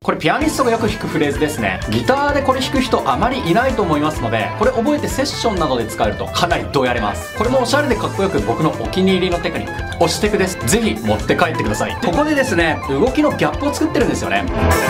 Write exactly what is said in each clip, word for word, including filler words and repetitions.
これピアニストがよく弾くフレーズですね。ギターでこれ弾く人あまりいないと思いますので、これ覚えてセッションなどで使えるとかなりどやれます。これもおしゃれでかっこよく僕のお気に入りのテクニック、押してくです。ぜひ持って帰ってください。ここでですね、動きのギャップを作ってるんですよね。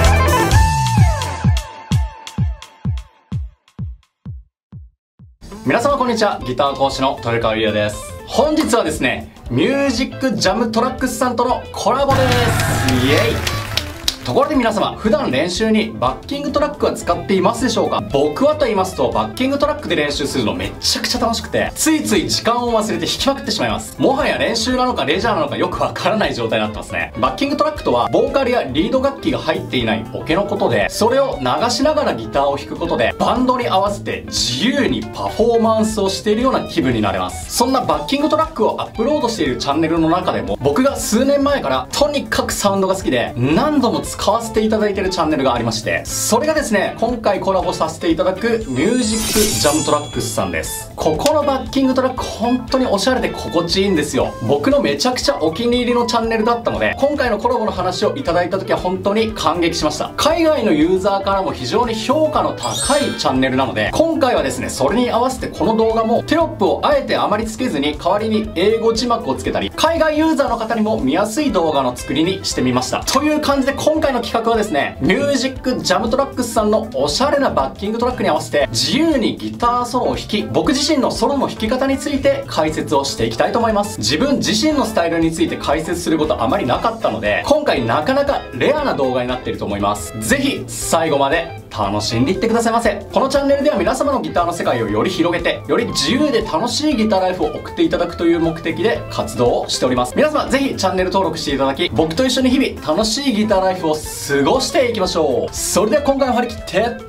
皆様こんにちは、ギター講師の豊川優也です。本日はですね、ミュージックジャムトラックスさんとのコラボです。イエイ。ところで皆様、普段練習にバッキングトラックは使っていますでしょうか？僕はと言いますと、バッキングトラックで練習するのめちゃくちゃ楽しくて、ついつい時間を忘れて弾きまくってしまいます。もはや練習なのかレジャーなのかよくわからない状態になってますね。バッキングトラックとは、ボーカルやリード楽器が入っていないオケのことで、それを流しながらギターを弾くことで、バンドに合わせて自由にパフォーマンスをしているような気分になれます。そんなバッキングトラックをアップロードしているチャンネルの中でも、僕が数年前からとにかくサウンドが好きで、何度も使わせていただいているチャンネルがありまして、それがですね、今回コラボさせていただくミュージックジャムトラックスさんです。ここのバッキングトラック本当におしゃれで心地いいんですよ。僕のめちゃくちゃお気に入りのチャンネルだったので、今回のコラボの話をいただいた時は本当に感激しました。海外のユーザーからも非常に評価の高いチャンネルなので、今回はですね、それに合わせてこの動画もテロップをあえてあまりつけずに、代わりに英語字幕をつけたり、海外ユーザーの方にも見やすい動画の作りにしてみました。という感じで今回の企画はですね、ミュージックジャムトラックスさんのおしゃれなバッキングトラックに合わせて自由にギターソロを弾き、僕自身のソロの弾き方について解説をしていきたいと思います。自分自身のスタイルについて解説することあまりなかったので、今回なかなかレアな動画になっていると思います。ぜひ最後まで楽しんでいってくださいませ。このチャンネルでは皆様のギターの世界をより広げて、より自由で楽しいギターライフを送っていただくという目的で活動をしております。皆様ぜひチャンネル登録していただき、僕と一緒に日々楽しいギターライフを過ごしていきましょう。それでは今回も張り切ってレッツゴ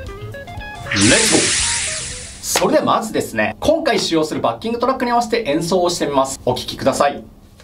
ー。それではまずですね、今回使用するバッキングトラックに合わせて演奏をしてみます。お聴きください。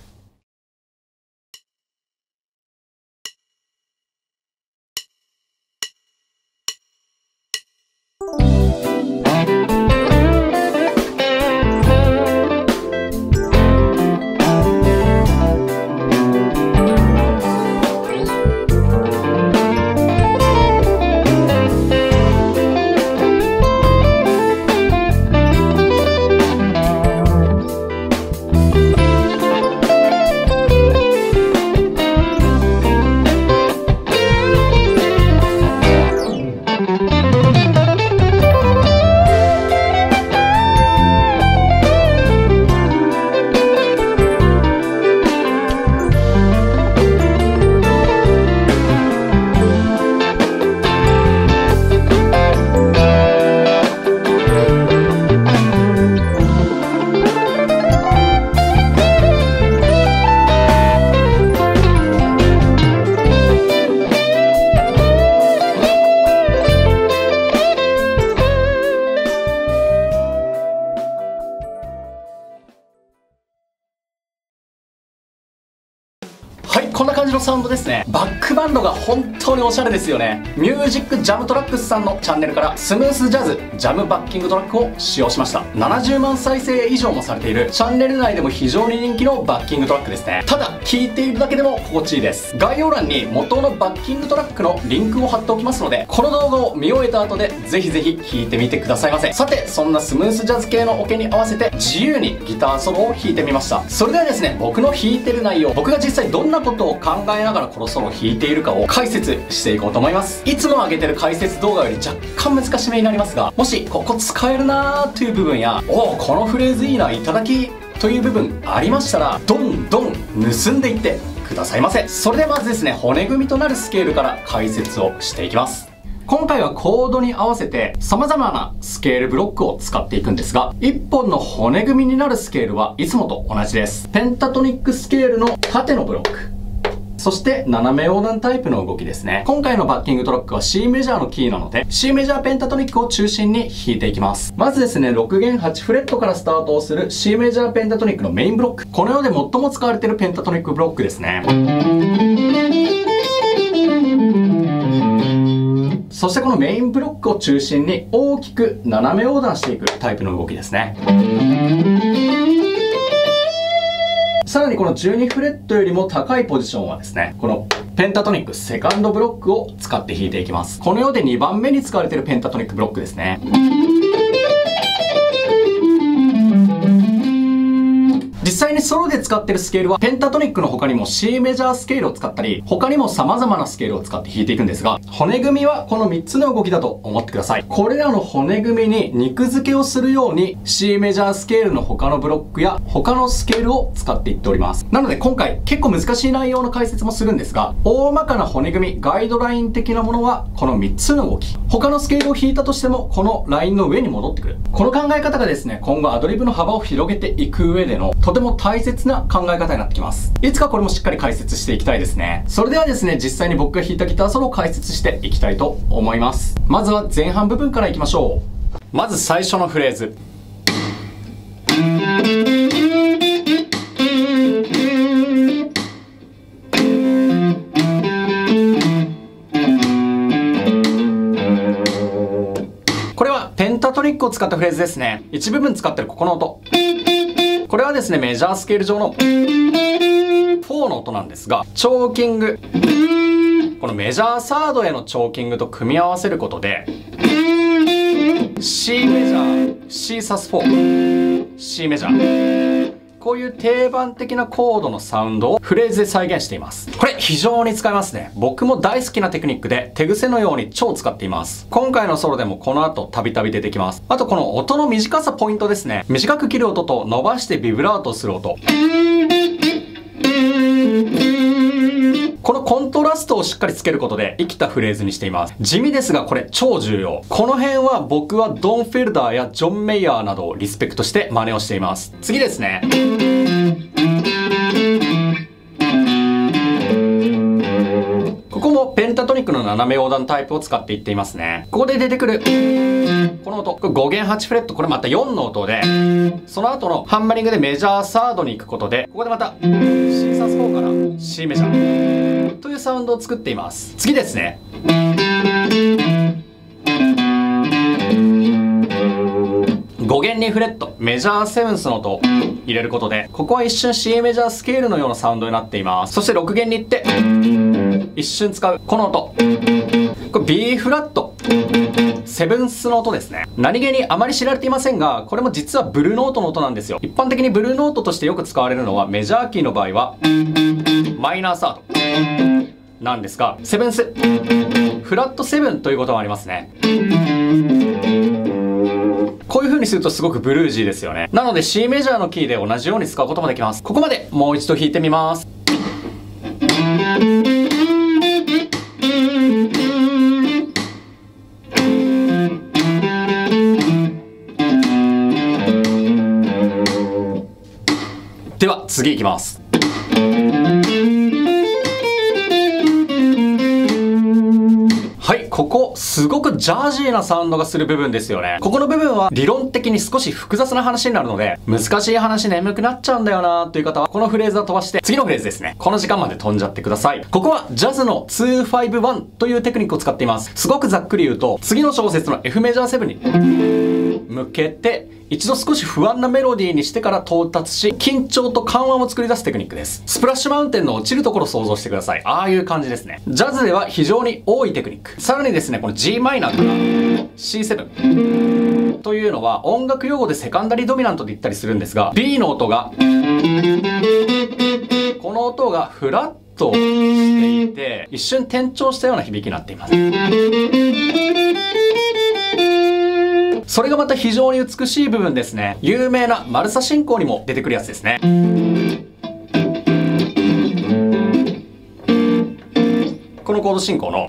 はい、こんな感じのサウンドですね。バックバンドが本当におしゃれですよね。ミュージックジャムトラックスさんのチャンネルからスムースジャズジャムバッキングトラックを使用しました。ななじゅうまん再生以上もされているチャンネル内でも非常に人気のバッキングトラックですね。ただ聴いているだけでも心地いいです。概要欄に元のバッキングトラックのリンクを貼っておきますので、この動画を見終えた後でぜひぜひ聴いてみてくださいませ。さて、そんなスムースジャズ系のオケに合わせて自由にギターソロを弾いてみました。それではですね、僕の弾いてる内容、僕が実際どんなことを考えながらこのソロを弾いているかを解説していこうと思います。いつも上げてる解説動画より若干難しめになりますが、もしここ使えるなーという部分や、おおこのフレーズいいな、いただきという部分ありましたら、どんどん盗んでいってくださいませ。それではまずですね、骨組みとなるスケールから解説をしていきます。今回はコードに合わせて様々なスケールブロックを使っていくんですが、いっぽんの骨組みになるスケールはいつもと同じです。ペンタトニックスケールの縦のブロック、そして斜め横断タイプの動きですね。今回のバッキングトラックは C メジャーのキーなので C メジャーペンタトニックを中心に弾いていきます。まずですね、ろく弦はちフレットからスタートをする C メジャーペンタトニックのメインブロック、この世で最も使われているペンタトニックブロックですね。そしてこのメインブロックを中心に大きく斜め横断していくタイプの動きですね。さらにこのじゅうにフレットよりも高いポジションはですね、このペンタトニックセカンドブロックを使って弾いていきます。この世でにばんめに使われているペンタトニックブロックですね。実際にソロで使ってるスケールはペンタトニックの他にも C メジャースケールを使ったり、他にも様々なスケールを使って弾いていくんですが、骨組みはこのみっつの動きだと思ってください。これらの骨組みに肉付けをするように C メジャースケールの他のブロックや他のスケールを使っていっております。なので今回結構難しい内容の解説もするんですが、大まかな骨組み、ガイドライン的なものはこのみっつの動き。他のスケールを弾いたとしてもこのラインの上に戻ってくる。この考え方がですね、今後アドリブの幅を広げていく上でのとても大切な考え方になってきます。いつかこれもしっかり解説していきたいですね。それではですね、実際に僕が弾いたギターソロを解説していきたいと思います。まずは前半部分からいきましょう。まず最初のフレーズ。これはペンタトニックを使ったフレーズですね。一部分使ってるここの音。これはですね、メジャースケール上のフォーの音なんですが、チョーキング。このメジャーサードへのチョーキングと組み合わせることで、C メジャー、C サスフォー、C メジャー。こういう定番的なコードのサウンドをフレーズで再現しています。これ非常に使えますね。僕も大好きなテクニックで手癖のように超使っています。今回のソロでもこの後たびたび出てきます。あとこの音の短さポイントですね。短く切る音と伸ばしてビブラートする音。このコントラストをしっかりつけることで生きたフレーズにしています。地味ですがこれ超重要。この辺は僕はドン・フェルダーやジョン・メイヤーなどをリスペクトして真似をしています。次ですね。ここもペンタトニックの斜め横断タイプを使っていっていますね。ここで出てくるこの音、これご弦はちフレット、これまたよんの音で、その後のハンマリングでメジャーサードに行くことで、ここでまた C サスフォーから C メジャーというサウンドを作っています。次ですね。ご弦にフレット、メジャーセブンスの音を入れることで、ここは一瞬 C メジャースケールのようなサウンドになっています。そしてろく弦に行って、一瞬使うこの音。これ B フラット。セブンスの音ですね。何気にあまり知られていませんが、これも実はブルーノートの音なんですよ。一般的にブルーノートとしてよく使われるのは、メジャーキーの場合は、マイナーサードなんですが、セブンス、フラットセブンということもありますね。こういう風にするとすごくブルージーですよね。なので C メジャーのキーで同じように使うこともできます。ここまでもう一度弾いてみます。では次いきます。はい、ここすごくジャージーなサウンドがする部分ですよね。ここの部分は理論的に少し複雑な話になるので、難しい話眠くなっちゃうんだよなーという方はこのフレーズは飛ばして次のフレーズですね。この時間まで飛んじゃってください。ここはジャズのにごいちというテクニックを使っています。すごくざっくり言うと、次の小節の F メジャーセブンに向けて一度少し不安なメロディーにしてから到達し、緊張と緩和を作り出すテクニックです。スプラッシュマウンテンの落ちるところを想像してください。ああいう感じですね。ジャズでは非常に多いテクニック。さらにですね、この G マイナーから シーセブン というのは音楽用語でセカンダリードミナントで言ったりするんですが、 B の音がこの音がフラットしていて一瞬転調したような響きになっています。それがまた非常に美しい部分ですね。有名なマルサ進行にも出てくるやつですね。このコード進行の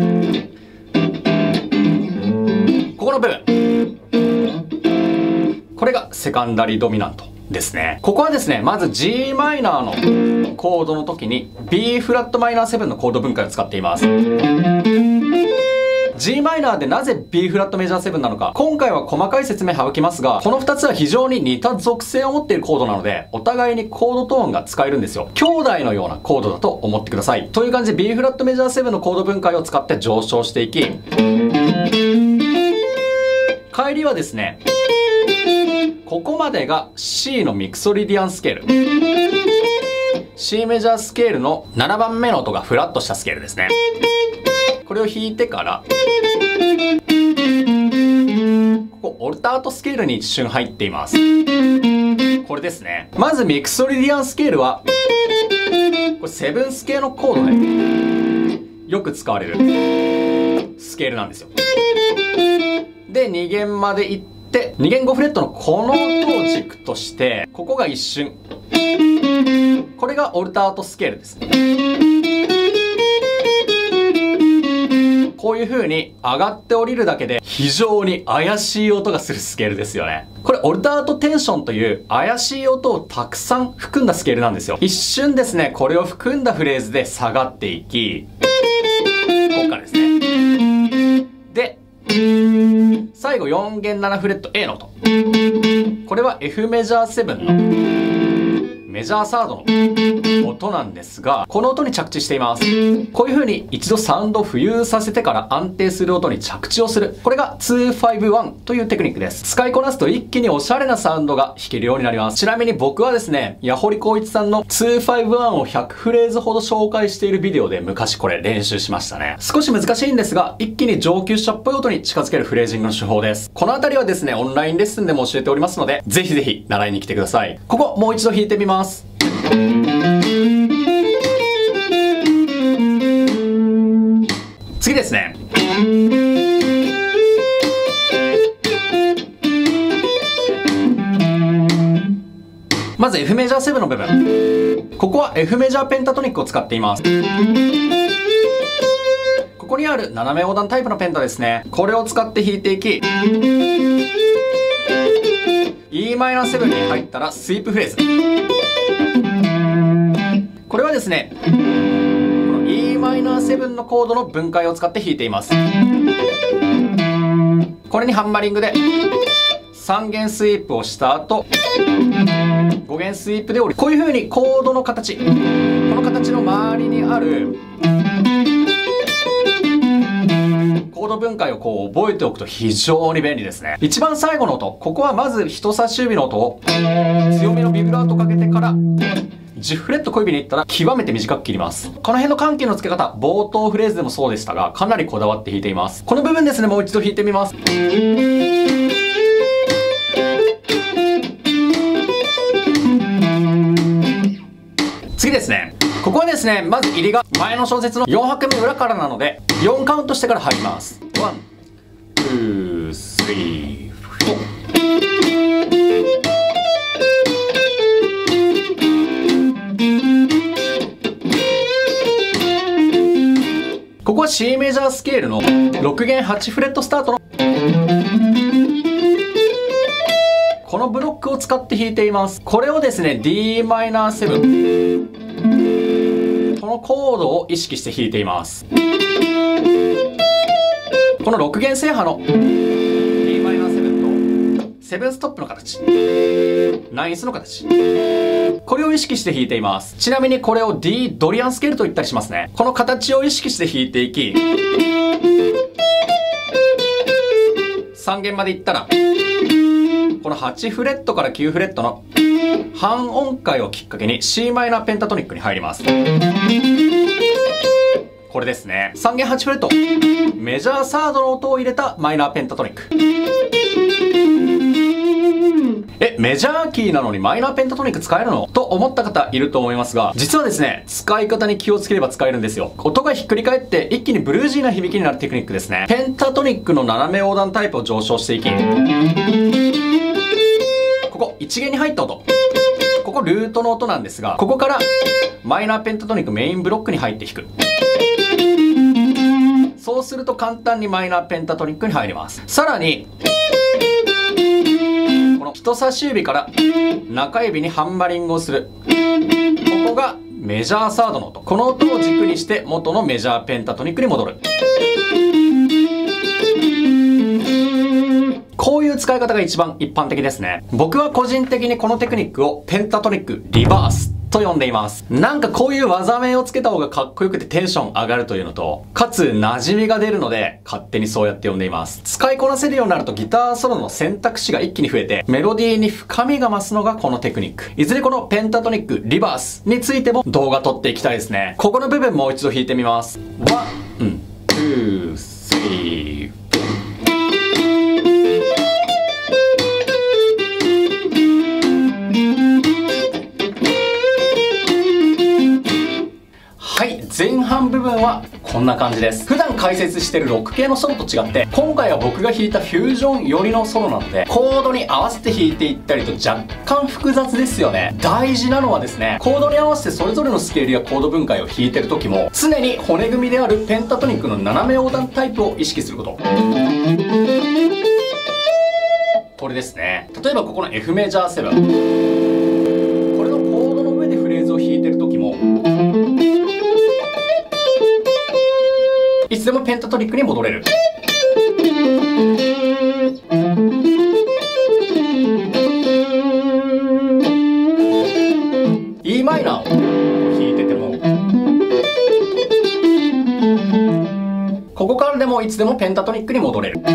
ここの部分、これがセカンダリードミナントですね。ここはですね、まず G マイナーのコードの時に B フラットマイナーセブンのコード分解を使っています。G マイナーでなぜ B フラットメジャーセブンなのか、今回は細かい説明省きますが、このふたつは非常に似た属性を持っているコードなので、お互いにコードトーンが使えるんですよ。兄弟のようなコードだと思ってください。という感じで B フラットメジャーセブンのコード分解を使って上昇していき、帰りはですね、ここまでが C のミクソリディアンスケール。 C メジャースケールのななばんめの音がフラットしたスケールですね。これを弾いてから、ここオルタートスケールに一瞬入っています。これですね。まずミクソリディアンスケールは、これセブンス系のコードでよく使われるスケールなんですよ。で、に弦まで行って、に弦ごフレットのこの音を軸として、ここが一瞬。これがオルタートスケールですね。こういう風に上がって降りるだけで非常に怪しい音がするスケールですよね。これオルタートテンションという怪しい音をたくさん含んだスケールなんですよ。一瞬ですね、これを含んだフレーズで下がっていき、ここからですね。で、最後よん弦ななフレット A の音。これは F メジャーセブンのメジャーサードの音なんですが、この音に着地しています。こういう風に一度サウンドを浮遊させてから安定する音に着地をする。これがにーごいちというテクニックです。使いこなすと一気におしゃれなサウンドが弾けるようになります。ちなみに僕はですね、矢堀浩一さんのにーごいちをひゃくフレーズほど紹介しているビデオで昔これ練習しましたね。少し難しいんですが、一気に上級者っぽい音に近づけるフレージングの手法です。このあたりはですね、オンラインレッスンでも教えておりますので、ぜひぜひ習いに来てください。ここもう一度弾いてみます。次ですね。まず F メジャーセブンの部分。ここは F メジャーペンタトニックを使っています。ここにある斜め横断タイプのペンタですね。これを使って弾いていき、イーマイナーセブン に入ったらスイープフレーズ。これはですね、この イーマイナーセブン のコードの分解を使って弾いています。これにハンマリングでさん弦スイープをした後、ご弦スイープで降りる。こういう風にコードの形、この形の周りにあるコード分解をこう覚えておくと非常に便利ですね。一番最後の音、ここはまず人差し指の音を強めのビブラートかけてからじゅうフレット小指に行ったら極めて短く切ります。この辺の緩急の付け方、冒頭フレーズでもそうでしたが、かなりこだわって弾いています。この部分ですね、もう一度弾いてみます。次ですね。ここはですね、まず入りが前の小節のよん拍目裏からなので、よんカウントしてから入ります。ワン、ツー、スリー、フォー。ここは C メジャースケールのろく弦はちフレットスタートのこのブロックを使って弾いています。これをですね ディーマイナーセブン このコードを意識して弾いています。このろく弦制覇の ディーマイナーセブン とセブンストップの形、ナインスの形、これを意識して弾いています。ちなみにこれを D ドリアンスケールと言ったりしますね。この形を意識して弾いていき、さん弦までいったら、このはちフレットからきゅうフレットの半音階をきっかけに C マイナーペンタトニックに入ります。これですね。さん弦はちフレット。メジャーサードの音を入れたマイナーペンタトニック。え、メジャーキーなのにマイナーペンタトニック使えるのと思った方いると思いますが、実はですね、使い方に気をつければ使えるんですよ。音がひっくり返って一気にブルージーな響きになるテクニックですね。ペンタトニックの斜め横断タイプを上昇していき、ここいち弦に入った音。ここルートの音なんですが、ここからマイナーペンタトニックメインブロックに入って弾く。そうすると簡単にマイナーペンタトニックに入ります。さらに、この人差し指から中指にハンマリングをする。ここがメジャーサードの音。この音を軸にして元のメジャーペンタトニックに戻る。こういう使い方が一番一般的ですね。僕は個人的にこのテクニックをペンタトニックリバースと呼んでいます。なんかこういう技名をつけた方がかっこよくてテンション上がるというのと、かつ馴染みが出るので勝手にそうやって呼んでいます。使いこなせるようになるとギターソロの選択肢が一気に増えて、メロディーに深みが増すのがこのテクニック。いずれこのペンタトニック、リバースについても動画撮っていきたいですね。ここの部分もう一度弾いてみます。ワン、ツー、スリー、はい、前半部分はこんな感じです。普段解説してるロック系のソロと違って、今回は僕が弾いたフュージョン寄りのソロなので、コードに合わせて弾いていったりと若干複雑ですよね。大事なのはですね、コードに合わせてそれぞれのスケールやコード分解を弾いてる時も、常に骨組みであるペンタトニックの斜め横断タイプを意識すること。これですね。例えばここの F メジャーセブン。これのコードの上でフレーズを弾いてる時も、いつでもペンタトニックに戻れる。E マイナーを弾いてても、ここからでもいつでもペンタトニックに戻れる。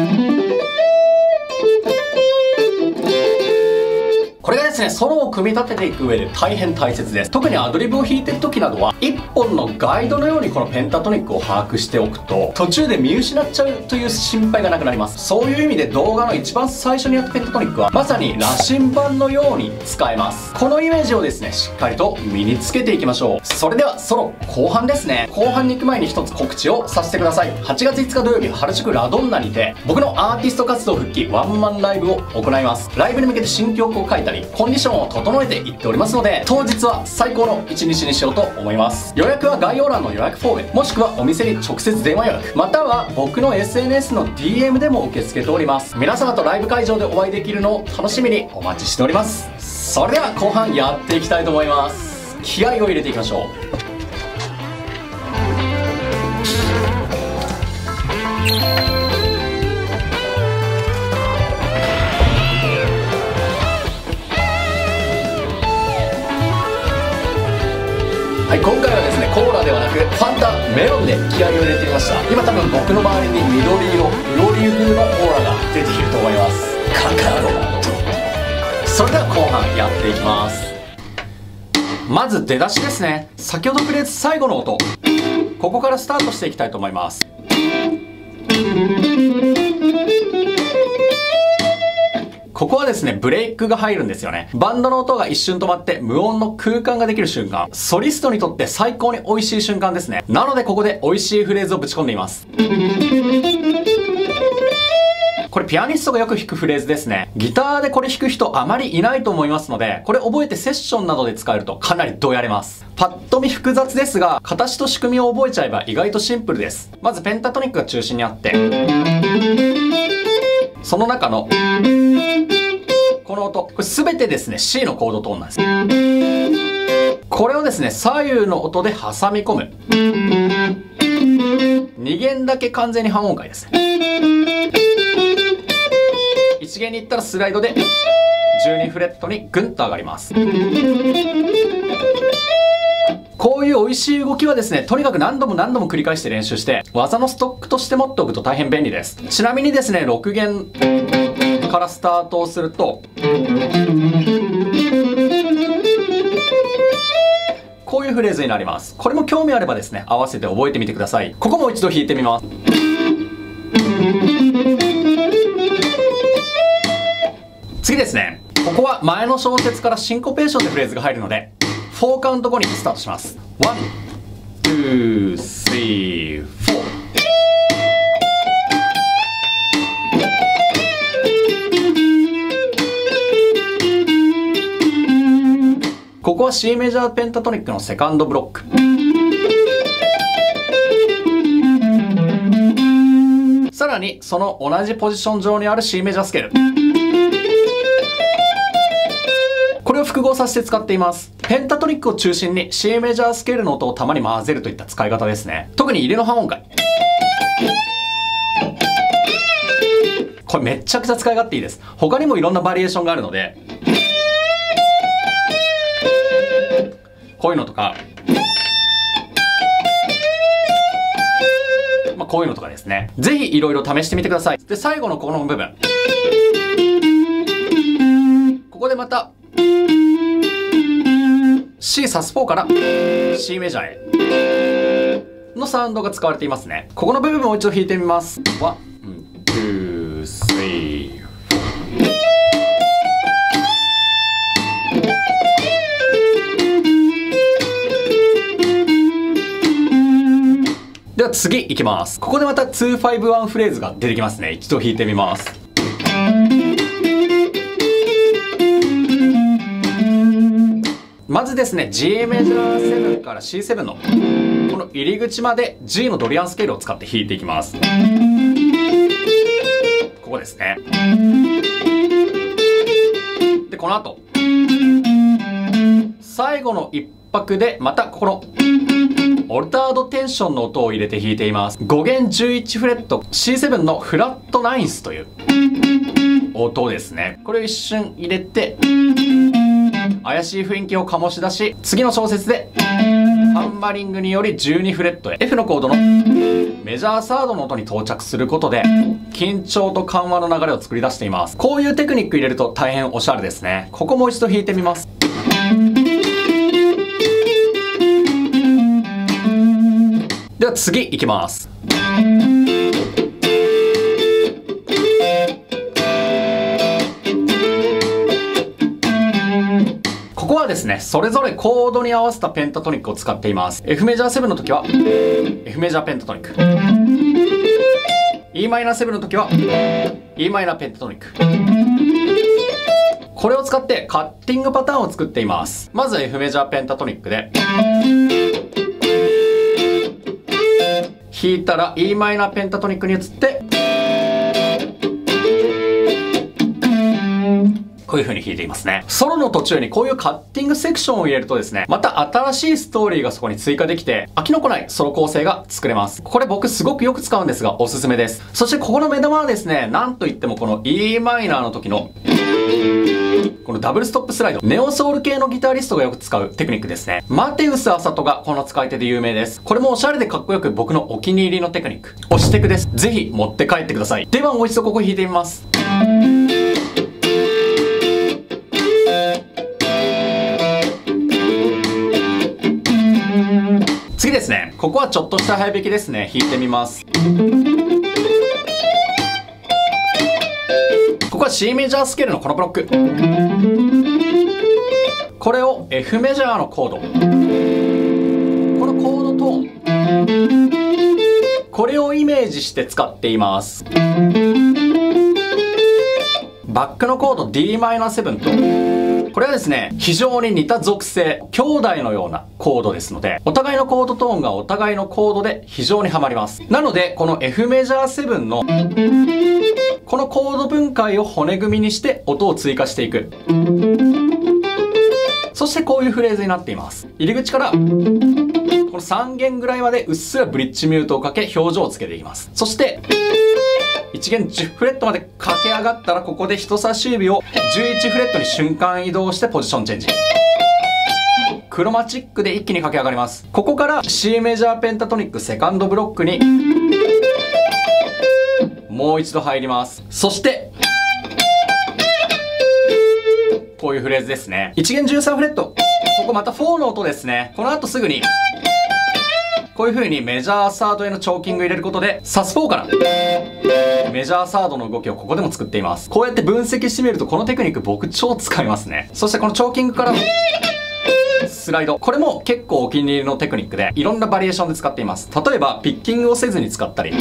これがですね、ソロを組み立てていく上で大変大切です。特にアドリブを弾いてる時などは、一本のガイドのようにこのペンタトニックを把握しておくと、途中で見失っちゃうという心配がなくなります。そういう意味で動画の一番最初にやったペンタトニックは、まさに羅針盤のように使えます。このイメージをですね、しっかりと身につけていきましょう。それではソロ後半ですね。後半に行く前に一つ告知をさせてください。はちがついつか土曜日、原宿ラドンナにて、僕のアーティスト活動復帰ワンマンライブを行います。ライブに向けて新曲を書いたり、コンディションを整えていっておりますので、当日は最高の一日にしようと思います。予約は概要欄の予約フォーム、もしくはお店に直接電話予約、または僕の エスエヌエス の ディーエム でも受け付けております。皆様とライブ会場でお会いできるのを楽しみにお待ちしております。それでは後半やっていきたいと思います。気合を入れていきましょう。はい、今回はですね、コーラではなくファンタメロンで気合を入れてみました。今多分僕の周りに緑色、フロリュ風のオーラが出ていると思います。カカロット。それでは後半やっていきます。まず出だしですね。先ほどフレーズ最後の音、ここからスタートしていきたいと思います。ここはですね、ブレイクが入るんですよね。バンドの音が一瞬止まって無音の空間ができる瞬間。ソリストにとって最高に美味しい瞬間ですね。なのでここで美味しいフレーズをぶち込んでいます。これピアニストがよく弾くフレーズですね。ギターでこれ弾く人あまりいないと思いますので、これ覚えてセッションなどで使えるとかなりどやれます。パッと見複雑ですが、形と仕組みを覚えちゃえば意外とシンプルです。まずペンタトニックが中心にあって、その中のこの音、これ全てですね C のコードトーンなんです。これをですね左右の音で挟み込む。に弦だけ完全に半音階ですね。いち弦に行ったらスライドでじゅうにフレットにグンと上がります。こういう美味しい動きはですね、とにかく何度も何度も繰り返して練習して、技のストックとして持っておくと大変便利です。ちなみにですね、ろく弦からスタートをすると、こういうフレーズになります。これも興味あればですね、合わせて覚えてみてください。ここもう一度弾いてみます。次ですね、ここは前の小節からシンコペーションでフレーズが入るので、フォーカウント後にスタートします。ワン、ツー、スリー、フォー。ここは C メジャーペンタトニックのセカンドブロック。さらにその同じポジション上にある C メジャースケール。これを複合させて使っています。ペンタトニックを中心に C メジャースケールの音をたまに混ぜるといった使い方ですね。特に入れの半音階。これめっちゃくちゃ使い勝手いいです。他にもいろんなバリエーションがあるので、 こういうのとか、まあ、こういうのとかですね。ぜひいろいろ試してみてください。で、最後のこの部分。ここでまた、C サスフォーから C メジャーへのサウンドが使われていますね。ここの部分をもう一度弾いてみます。ワン、ツー、スリー。では次いきます。ここでまたにごーごワンフレーズが出てきますね。一度弾いてみます。まずですね、G メジャーセブンから シーセブン のこの入り口まで G のドリアンスケールを使って弾いていきます。ここですね。で、この後、最後の一拍でまたここのオルタードテンションの音を入れて弾いています。ご弦じゅういちフレット シーセブン のフラットナインスという音ですね。これを一瞬入れて怪しい雰囲気を醸し出し、次の小節でハンマリングによりじゅうにフレットへ F のコードのメジャーサードの音に到着することで緊張と緩和の流れを作り出しています。こういうテクニック入れると大変おしゃれですね。ここもう一度弾いてみます。では次いきます。ここはですね、それぞれコードに合わせたペンタトニックを使っています。F メジャーセブンの時は F メジャーペンタトニック、 E マイナーセブンの時は E マイナーペンタトニック。これを使ってカッティングパターンを作っています。まず F メジャーペンタトニックで弾いたら E マイナーペンタトニックに移ってこういう風に弾いていますね。ソロの途中にこういうカッティングセクションを入れるとですね、また新しいストーリーがそこに追加できて飽きのこないソロ構成が作れます。これ僕すごくよく使うんですがおすすめです。そしてここの目玉はですね、なんといってもこの E マイナーの時のこのダブルストップスライド、ネオソウル系のギタリストがよく使うテクニックですね。マテウス・アサトがこの使い手で有名です。これもおしゃれでかっこよく僕のお気に入りのテクニック、推しテクです。ぜひ持って帰ってください。ではもう一度ここ弾いてみます。次ですね、ここはちょっとした早弾きですね。弾いてみます。ここは C メジャースケールのこのブロック、これを F メジャーのコード、このコードトーン、これをイメージして使っています。バックのコード ディーマイナーセブン と、これはですね、非常に似た属性、兄弟のようなコードですので、お互いのコードトーンがお互いのコードで非常にハマります。なので、この F メジャーセブンのこのコード分解を骨組みにして音を追加していく。そしてこういうフレーズになっています。入り口からこのさん弦ぐらいまでうっすらブリッジミュートをかけ表情をつけていきます。そしていち弦じゅうフレットまで駆け上がったら、ここで人差し指をじゅういちフレットに瞬間移動してポジションチェンジ。クロマチックで一気に駆け上がります。ここから C メジャーペンタトニックセカンドブロックにもう一度入ります。そしてこういうフレーズですね。いち弦じゅうさんフレット、ここまたフォーの音ですね。この後すぐにこういう風にメジャーサードへのチョーキング入れることでサスフォーからメジャーサードの動きをここでも作っています。こうやって分析してみるとこのテクニック僕超使いますね。そしてこのチョーキングからのスライド、これも結構お気に入りのテクニックでいろんなバリエーションで使っています。例えばピッキングをせずに使ったり、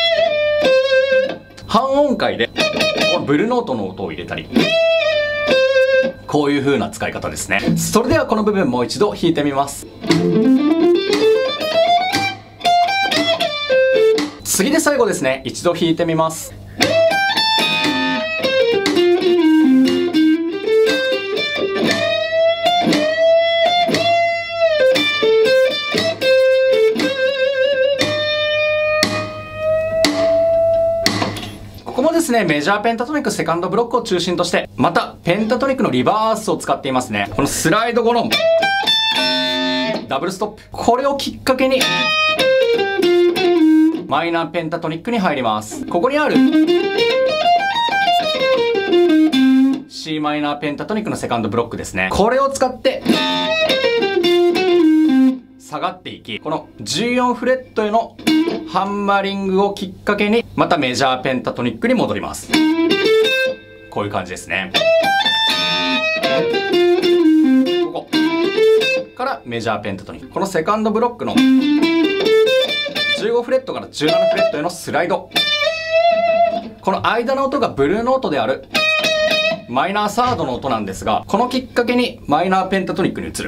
半音階でこのブルーノートの音を入れたり、こういう風な使い方ですね。それではこの部分もう一度弾いてみます。次で最後ですね。一度弾いてみます。ここもですね、メジャーペンタトニックセカンドブロックを中心として、またペンタトニックのリバースを使っていますね。このスライド後のダブルストップ。これをきっかけにマイナーペンタトニックに入ります。ここにある C マイナーペンタトニックのセカンドブロックですね。これを使って下がっていき、このじゅうよんフレットへのハンマリングをきっかけにまたメジャーペンタトニックに戻ります。こういう感じですね。ここからメジャーペンタトニック、このセカンドブロックのじゅうごフレットからじゅうななフレットへのスライド、この間の音がブルーノートであるマイナーサードの音なんですが、このきっかけにマイナーペンタトニックに移る。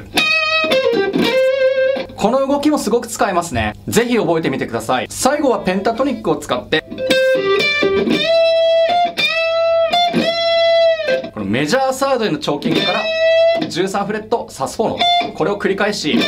この動きもすごく使えますね。ぜひ覚えてみてください。最後はペンタトニックを使ってこのメジャーサードへのチョーキングからじゅうさんフレットサスフォーの音、これを繰り返し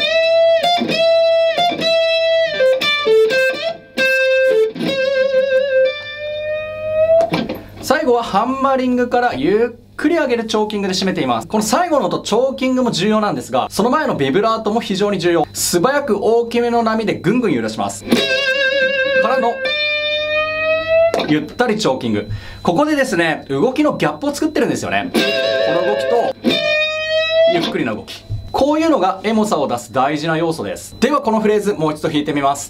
最後はハンマリングからゆっくり上げるチョーキングで締めています。この最後の音、チョーキングも重要なんですが、その前のビブラートも非常に重要。素早く大きめの波でぐんぐん揺らします。からのゆったりチョーキング。ここでですね、動きのギャップを作ってるんですよね。この動きとゆっくりな動き。こういうのがエモさを出す大事な要素です。ではこのフレーズもう一度弾いてみます。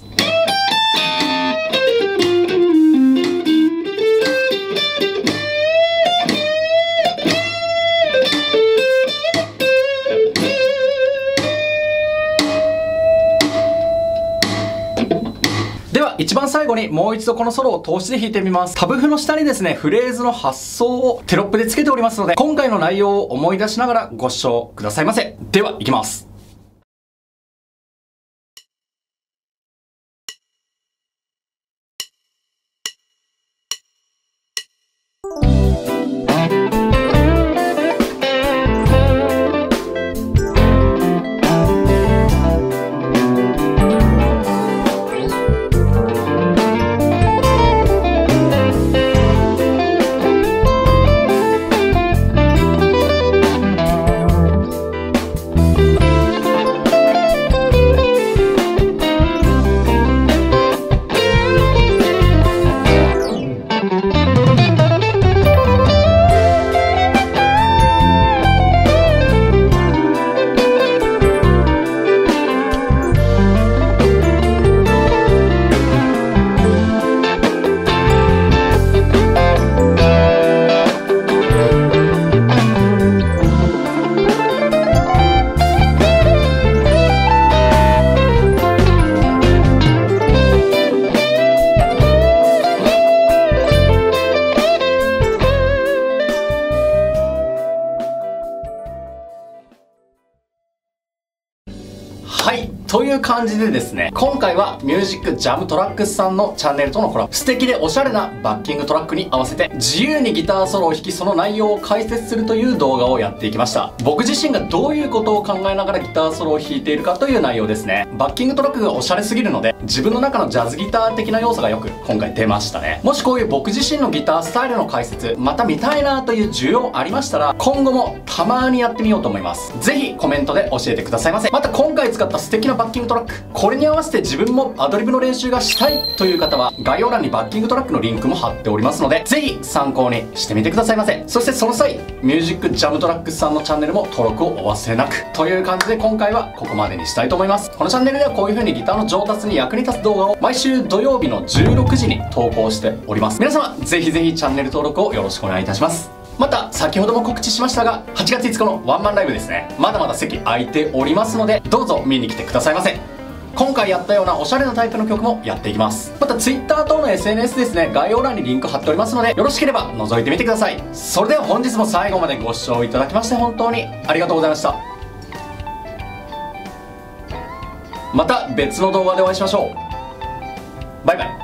では一番最後にもう一度このソロを通しで弾いてみます。タブ譜の下にですね、フレーズの発想をテロップで付けておりますので、今回の内容を思い出しながらご視聴くださいませ。では、いきます。はい。という感じでですね、今回はミュージックジャムトラックスさんのチャンネルとのコラボ、素敵でおしゃれなバッキングトラックに合わせて自由にギターソロを弾き、その内容を解説するという動画をやっていきました。僕自身がどういうことを考えながらギターソロを弾いているかという内容ですね。バッキングトラックがおしゃれすぎるので、自分の中のジャズギター的な要素がよく今回出ましたね。もしこういう僕自身のギタースタイルの解説、また見たいなという需要ありましたら、今後もたまにやってみようと思います。ぜひコメントで教えてくださいませ。また今回使った素敵なバッキングトラック、これに合わせて自分もアドリブの練習がしたいという方は、概要欄にバッキングトラックのリンクも貼っておりますので、ぜひ参考にしてみてくださいませ。そしてその際、ミュージックジャムトラックスさんのチャンネルも登録をお忘れなく。という感じで今回はここまでにしたいと思います。このチャンネルではこういう風にギターの上達に役に立つ動画を毎週土曜日のじゅうろくじに投稿しております。皆様、ぜひぜひチャンネル登録をよろしくお願いいたします。また、先ほども告知しましたが、はちがついつかのワンマンライブですね。まだまだ席空いておりますので、どうぞ見に来てくださいませ。今回やったようなおしゃれなタイプの曲もやっていきます。また Twitter 等の エスエヌエス ですね、概要欄にリンク貼っておりますので、よろしければ覗いてみてください。それでは本日も最後までご視聴いただきまして本当にありがとうございました。また別の動画でお会いしましょう。バイバイ。